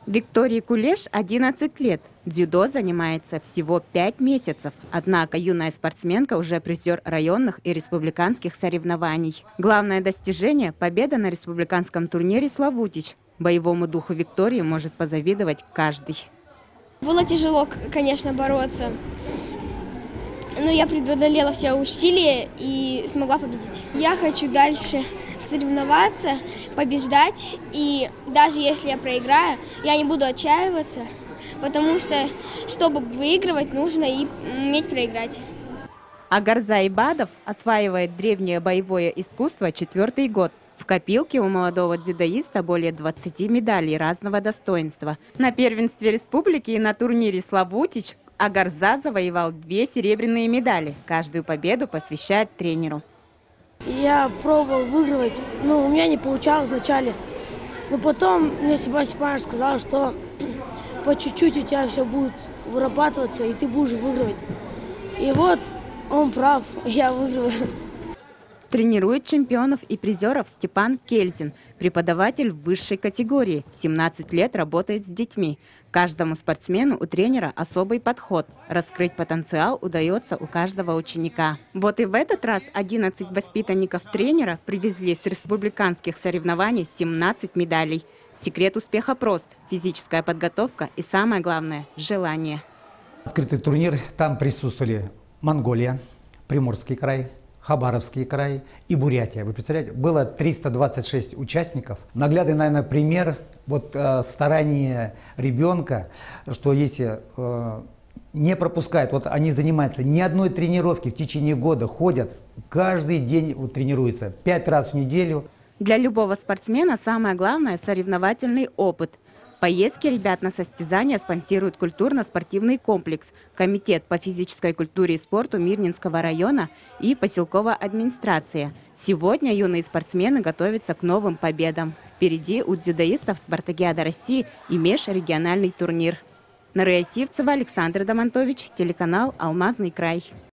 Виктории Кулеш 11 лет. Дзюдо занимается всего 5 месяцев. Однако юная спортсменка уже призер районных и республиканских соревнований. Главное достижение – победа на республиканском турнире «Славутич». Боевому духу Виктории может позавидовать каждый. Было тяжело, конечно, бороться. Но я преодолела все усилия и смогла победить. Я хочу дальше соревноваться, побеждать. И даже если я проиграю, я не буду отчаиваться, потому что, чтобы выигрывать, нужно и уметь проиграть. Агарза Ибадов осваивает древнее боевое искусство 4-й год. В копилке у молодого дзюдоиста более 20 медалей разного достоинства. На первенстве республики и на турнире «Славутич» Агарза завоевал 2 серебряные медали. Каждую победу посвящает тренеру. Я пробовал выигрывать, но у меня не получалось вначале. Но потом мне Степан Степанович сказал, что по чуть-чуть у тебя все будет вырабатываться, и ты будешь выигрывать. И вот он прав, я выигрываю. Тренирует чемпионов и призеров Степан Кельзин, преподаватель высшей категории. 17 лет работает с детьми. Каждому спортсмену у тренера особый подход. Раскрыть потенциал удается у каждого ученика. Вот и в этот раз 11 воспитанников тренера привезли с республиканских соревнований 17 медалей. Секрет успеха прост – физическая подготовка и, самое главное, желание. Открытый турнир, там присутствовали Монголия, Приморский край, Хабаровский край и Бурятия. Вы представляете, было 326 участников. Наглядный, наверное, пример старания ребенка, что если не пропускает, они занимаются ни одной тренировки в течение года, ходят, каждый день тренируются 5 раз в неделю. Для любого спортсмена самое главное – соревновательный опыт. Поездки ребят на состязания спонсирует культурно-спортивный комплекс, Комитет по физической культуре и спорту Мирнинского района и поселковая администрация. Сегодня юные спортсмены готовятся к новым победам. Впереди у дзюдоистов Спартакиада России и межрегиональный турнир. Нария Сивцева, Александр Домонтович, телеканал «Алмазный край».